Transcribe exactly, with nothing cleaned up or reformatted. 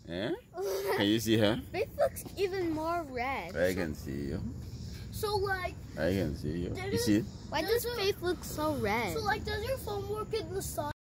Yeah? Can you see her? Faith looks even more red. I can see you. So like, I can see you. You see? Why does Faith look so red? So like, does your phone work in the sun?